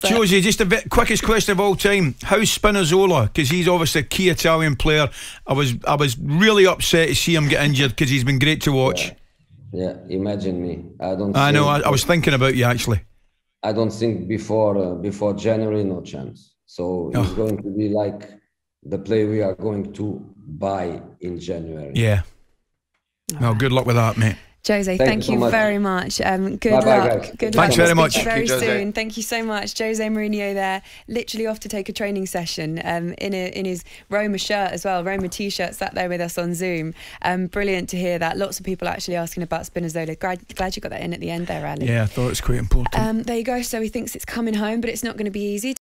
Josie, just a bit quickest question of all time. How's Spinazzola? Because he's obviously a key Italian player. I was really upset to see him get injured because he's been great to watch. Yeah, imagine me. I know. I was thinking about you actually. I don't think before January, no chance. So it's going to be like the player we are going to buy in January. Yeah. Well, good luck with that, mate. Jose, thank you very much. Good Bye, luck. guys. Good Thanks luck. very much. Very soon. Thank you so much. Jose Mourinho there, literally off to take a training session in his Roma shirt as well, Roma t-shirt, sat there with us on Zoom. Brilliant to hear that. Lots of people actually asking about Spinazzola. Glad you got that in at the end there, Ali. Yeah, I thought it was quite important. There you go. So he thinks it's coming home, but it's not going to be easy.